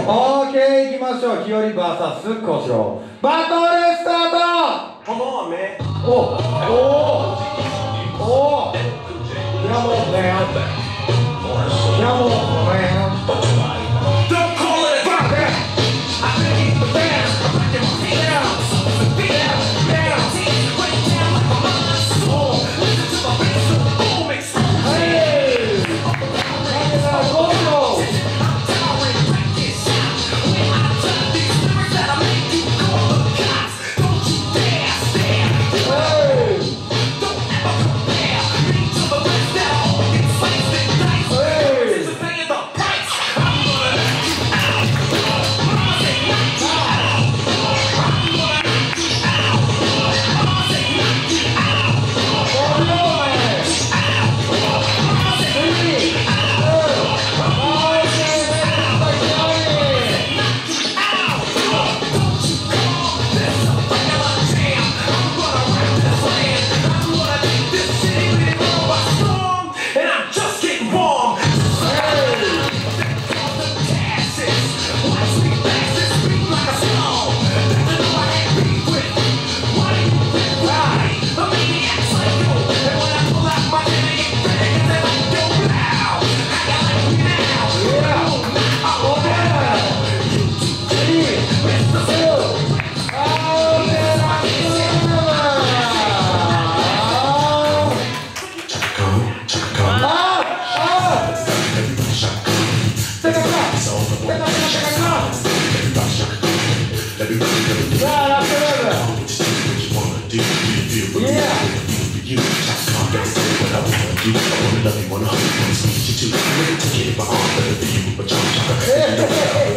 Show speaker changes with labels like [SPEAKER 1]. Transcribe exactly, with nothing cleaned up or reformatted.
[SPEAKER 1] オーケー、行きましょう。日和 ブイエス 小四郎。バトルスタート。
[SPEAKER 2] Come on, man.
[SPEAKER 1] おおおお。Come on, man. Come on, man.
[SPEAKER 2] Don't call it a game. I think he's the best. I'm breaking my feet down. Feet down, down. Break down like a mind storm. Listen to my bass, so boom, explode.
[SPEAKER 1] Hey.
[SPEAKER 2] I'm towering, break this out. When I turn these lyrics that'll make you call the cops. Don't you dare stare.
[SPEAKER 1] Hey.
[SPEAKER 2] Don't ever compare me to the rest that all get sliced and diced. This is paying the price. I'm gonna knock you out. Mama say knock you out. I'm gonna knock you out. Mama say knock you out.
[SPEAKER 1] Oh no, man.
[SPEAKER 2] Mama say knock you out.
[SPEAKER 3] I wanna love you, wanna hug you, wanna squeeze you too. I never take it in my arm, but for you, but you're